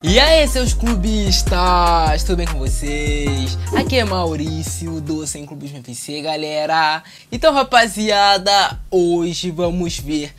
E aí, seus clubistas, tudo bem com vocês? Aqui é Maurício do Sem Clubismo FC, galera. Então, rapaziada, hoje vamos ver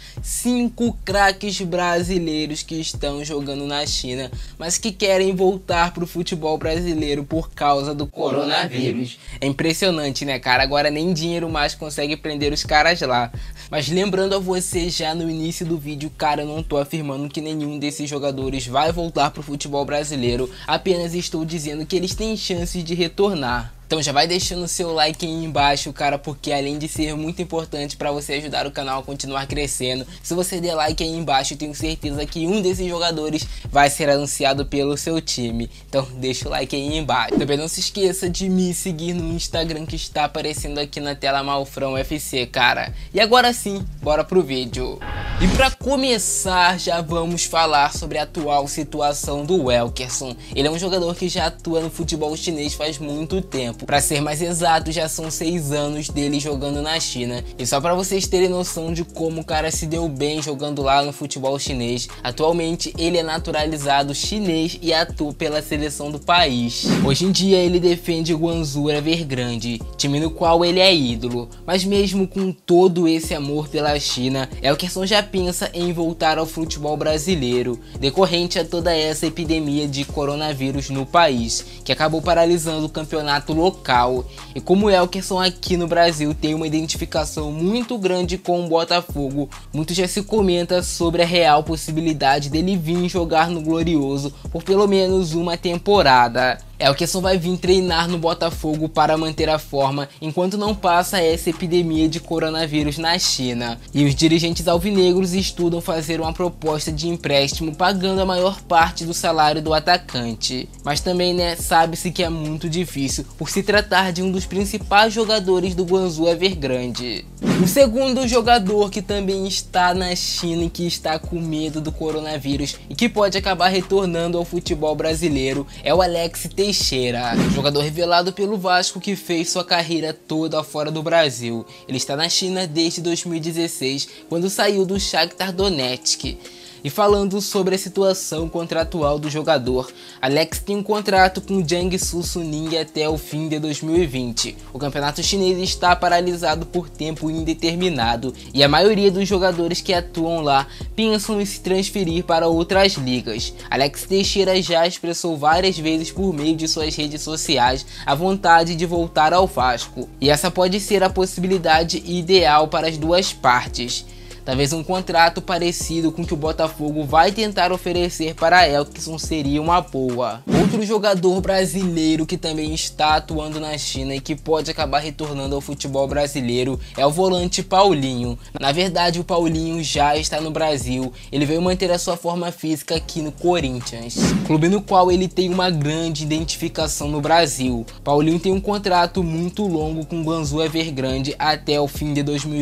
5 craques brasileiros que estão jogando na China, mas que querem voltar pro futebol brasileiro por causa do coronavírus. É impressionante, né, cara? Agora nem dinheiro mais consegue prender os caras lá. Mas lembrando a você já no início do vídeo, cara, eu não tô afirmando que nenhum desses jogadores vai voltar pro futebol brasileiro, apenas estou dizendo que eles têm chances de retornar. Então já vai deixando o seu like aí embaixo, cara, porque além de ser muito importante para você ajudar o canal a continuar crescendo, se você der like aí embaixo, eu tenho certeza que um desses jogadores vai ser anunciado pelo seu time. Então deixa o like aí embaixo. Também não se esqueça de me seguir no Instagram que está aparecendo aqui na tela, Malfrão FC, cara. E agora sim, bora pro vídeo. E para começar, já vamos falar sobre a atual situação do Welkerson. Ele é um jogador que já atua no futebol chinês faz muito tempo. Para ser mais exato, já são 6 anos dele jogando na China. E só para vocês terem noção de como o cara se deu bem jogando lá no futebol chinês, atualmente ele é naturalizado chinês e atua pela seleção do país. Hoje em dia ele defende o Guangzhou Evergrande, time no qual ele é ídolo. Mas mesmo com todo esse amor pela China, Welkerson já pensa em voltar ao futebol brasileiro, decorrente a toda essa epidemia de coronavírus no país, que acabou paralisando o campeonato local. E como o Welkerson aqui no Brasil tem uma identificação muito grande com o Botafogo, muito já se comenta sobre a real possibilidade dele vir jogar no Glorioso por pelo menos uma temporada. Welkerson vai vir treinar no Botafogo para manter a forma enquanto não passa essa epidemia de coronavírus na China. E os dirigentes alvinegros estudam fazer uma proposta de empréstimo pagando a maior parte do salário do atacante. Mas também, né, sabe-se que é muito difícil por se tratar de um dos principais jogadores do Guangzhou Evergrande. O segundo jogador que também está na China e que está com medo do coronavírus e que pode acabar retornando ao futebol brasileiro é o Alex Teixeira, jogador revelado pelo Vasco que fez sua carreira toda fora do Brasil. Ele está na China desde 2016, quando saiu do Shakhtar Donetsk. E falando sobre a situação contratual do jogador, Alex tem um contrato com o Jiangsu Suning até o fim de 2020. O campeonato chinês está paralisado por tempo indeterminado e a maioria dos jogadores que atuam lá pensam em se transferir para outras ligas. Alex Teixeira já expressou várias vezes por meio de suas redes sociais a vontade de voltar ao Vasco. E essa pode ser a possibilidade ideal para as duas partes. Talvez um contrato parecido com o que o Botafogo vai tentar oferecer para Welkerson seria uma boa. Outro jogador brasileiro que também está atuando na China e que pode acabar retornando ao futebol brasileiro é o volante Paulinho. Na verdade, o Paulinho já está no Brasil, ele veio manter a sua forma física aqui no Corinthians, clube no qual ele tem uma grande identificação no Brasil. Paulinho tem um contrato muito longo com o Guangzhou Evergrande até o fim de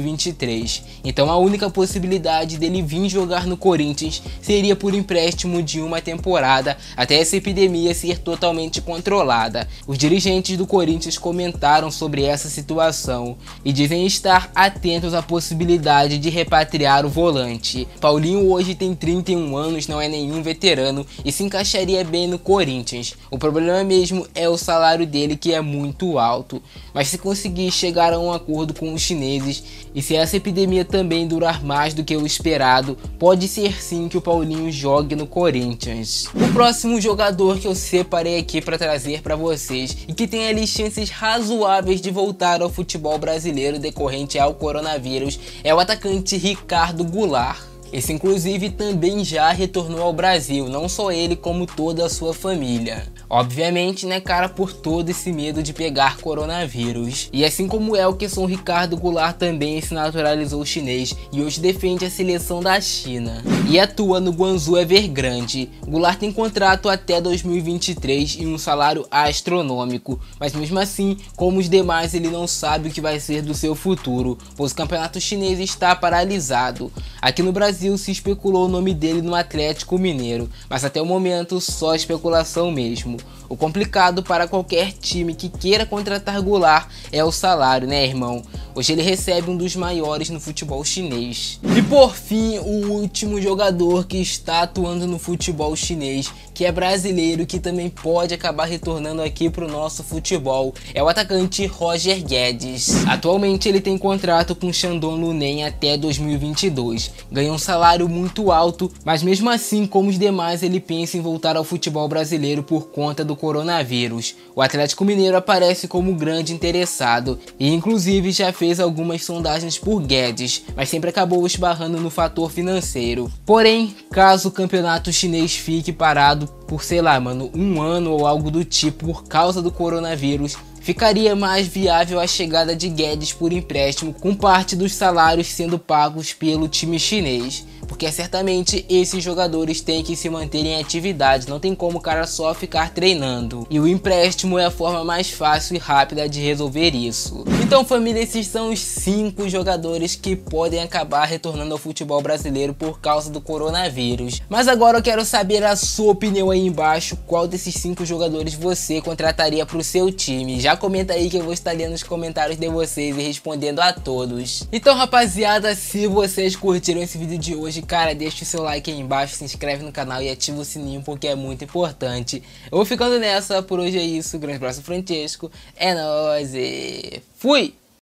2023, então a única possibilidade dele vir jogar no Corinthians seria por empréstimo de uma temporada até essa epidemia ser totalmente controlada. Os dirigentes do Corinthians comentaram sobre essa situação e dizem estar atentos à possibilidade de repatriar o volante. Paulinho hoje tem 31 anos, não é nenhum veterano e se encaixaria bem no Corinthians. O problema mesmo é o salário dele, que é muito alto, mas se conseguir chegar a um acordo com os chineses e se essa epidemia também durar mais do que o esperado, pode ser sim que o Paulinho jogue no Corinthians. O próximo jogador que eu separei aqui para trazer para vocês e que tem ali chances razoáveis de voltar ao futebol brasileiro decorrente ao coronavírus é o atacante Ricardo Goulart. Esse inclusive também já retornou ao Brasil, não só ele como toda a sua família. Obviamente, né, cara, por todo esse medo de pegar coronavírus. E assim como o Welkerson, Ricardo Goulart também se naturalizou chinês e hoje defende a seleção da China. E atua no Guangzhou Evergrande. Goulart tem contrato até 2023 e um salário astronômico. Mas mesmo assim, como os demais, ele não sabe o que vai ser do seu futuro, pois o campeonato chinês está paralisado. Aqui no Brasil, Brasil se especulou o nome dele no Atlético Mineiro, mas até o momento só especulação mesmo. O complicado para qualquer time que queira contratar Goulart é o salário, né, irmão? Hoje ele recebe um dos maiores no futebol chinês. E por fim, o último jogador que está atuando no futebol chinês, que é brasileiro, que também pode acabar retornando aqui para o nosso futebol, é o atacante Roger Guedes. Atualmente ele tem contrato com o Shandong Luneng até 2022. Ganha um salário muito alto, mas mesmo assim, como os demais, ele pensa em voltar ao futebol brasileiro por conta do coronavírus. O Atlético Mineiro aparece como grande interessado e inclusive já fez algumas sondagens por Guedes, mas sempre acabou esbarrando no fator financeiro. Porém, caso o campeonato chinês fique parado por, sei lá, mano, um ano ou algo do tipo por causa do coronavírus, ficaria mais viável a chegada de Guedes por empréstimo, com parte dos salários sendo pagos pelo time chinês, porque certamente esses jogadores têm que se manter em atividade, não tem como o cara só ficar treinando, e o empréstimo é a forma mais fácil e rápida de resolver isso. Então, família, esses são os 5 jogadores que podem acabar retornando ao futebol brasileiro por causa do coronavírus. Mas agora eu quero saber a sua opinião aí embaixo, qual desses 5 jogadores você contrataria para o seu time. Já comenta aí que eu vou estar lendo os comentários de vocês e respondendo a todos. Então, rapaziada, se vocês curtiram esse vídeo de hoje, cara, deixa o seu like aí embaixo, se inscreve no canal e ativa o sininho porque é muito importante. Eu vou ficando nessa, por hoje é isso, grande abraço, Francesco, é nóis e fui!